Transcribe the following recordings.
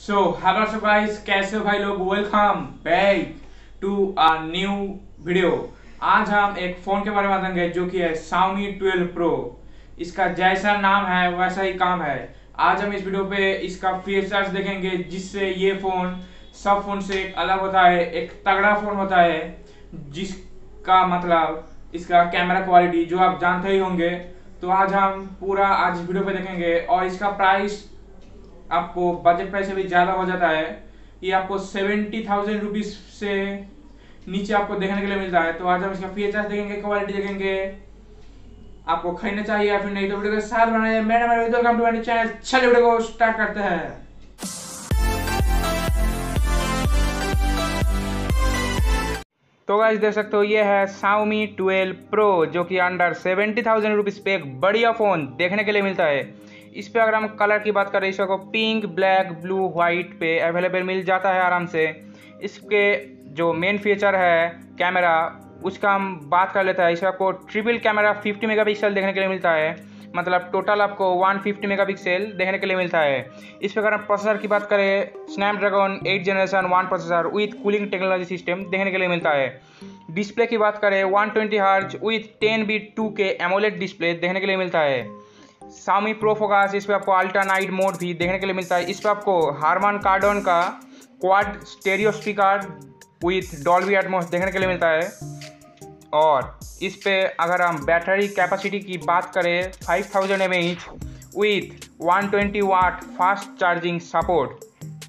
So hello so guys, कैसे हो भाई लोग। Welcome back to a new video. आज हम एक फ़ोन के बारे में बताएंगे जो कि है Xiaomi 12 Pro। इसका जैसा नाम है वैसा ही काम है। आज हम इस वीडियो पे इसका फीचर्स देखेंगे जिससे ये फ़ोन सब फ़ोन से एक अलग होता है, एक तगड़ा फ़ोन होता है, जिसका मतलब इसका कैमरा क्वालिटी जो आप जानते ही होंगे। तो आज हम पूरा आज इस वीडियो पे देखेंगे और इसका प्राइस आपको बजट पैसे भी ज़्यादा हो जाता है। ये आपको 70,000 रुपीज़ से नीचे आपको देखने के लिए मिलता है। तो आज हम इसका फीचर्स देखेंगे, क्वालिटी देखेंगे, आपको खरीदना चाहिए या फिर नहीं। तो वीडियो के साथ बनाए मेरा वेलकम टू माय चैनल। चलिए वीडियो को स्टार्ट करते हैं। तो गाइस देख सकते हो ये है Xiaomi 12 Pro जो कि अंडर 70,000 रुपीज़ पे एक बढ़िया फ़ोन देखने के लिए मिलता है। इस पे अगर हम कलर की बात करें, इसको पिंक, ब्लैक, ब्लू, वाइट पे अवेलेबल मिल जाता है आराम से। इसके जो मेन फीचर है कैमरा, उसका हम बात कर लेते हैं। इसका आपको ट्रिपल कैमरा 50 मेगापिक्सल देखने के लिए मिलता है, मतलब टोटल आपको 150 मेगापिक्सल देखने के लिए मिलता है। इस पर अगर हम प्रोसेसर की बात करें, Snapdragon 8 generation 1 processor with cooling technology system देखने के लिए मिलता है। डिस्प्ले की बात करें 120 hertz with 10 bit 2K AMOLED display देखने के लिए मिलता है। Xiaomi Pro फोकस, इस पर आपको अल्ट्रा नाइट मोड भी देखने के लिए मिलता है। इस पर आपको हारमान कार्डन का quad stereo speaker with Dolby Atmos देखने के लिए मिलता है। और इस पे अगर हम बैटरी कैपेसिटी की बात करें 5000 mAh with 120 watt fast charging support.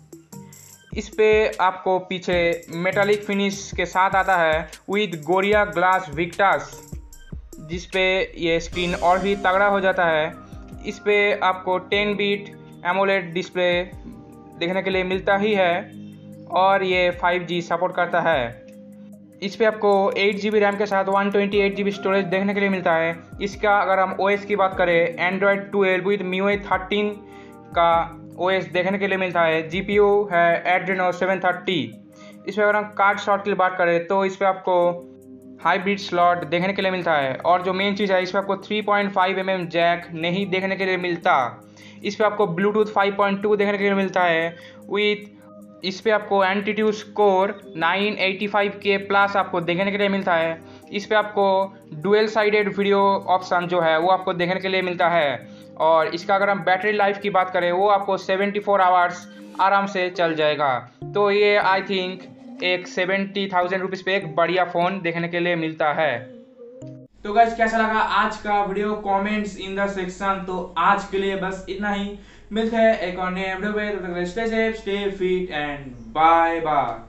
इस पे आपको पीछे मेटालिक फिनिश के साथ आता है विथ गोरिया ग्लास विक्टास, जिस पे ये स्क्रीन और भी तगड़ा हो जाता है। इस पे आपको 10 बीट एमोलेड डिस्प्ले देखने के लिए मिलता ही है और ये 5G सपोर्ट करता है। इस पे आपको 8GB रैम के साथ 128GB स्टोरेज देखने के लिए मिलता है। इसका अगर हम OS की बात करें, एंड्रॉयड 12 विद MIUI 13 का OS देखने के लिए मिलता है। GPU है Adreno 730। इस पर अगर हम कार्ड स्लॉट की बात करें तो इस पर आपको हाइब्रिड स्लॉट देखने के लिए मिलता है। और जो मेन चीज़ है, इस पर आपको 3.5 mm जैक नहीं देखने के लिए मिलता। इस पर आपको ब्लूटूथ 5.2 देखने के लिए मिलता है विथ इस पे आपको एंटीट्यूड स्कोर 985K प्लस आपको देखने के लिए मिलता है। इस पे आपको डुअल साइडेड वीडियो ऑप्शन जो है वो आपको देखने के लिए मिलता है। और इसका अगर हम बैटरी लाइफ की बात करें, वो आपको 74 आवर्स आराम से चल जाएगा। तो ये आई थिंक एक 70,000 रुपीज़ पे एक बढ़िया फ़ोन देखने के लिए मिलता है। तो गाइस कैसा लगा आज का video, comments in the section. तो आज के लिए बस इतना ही, मिलते हैं एक और नए वीडियो में। Stay safe, stay fit and bye bye.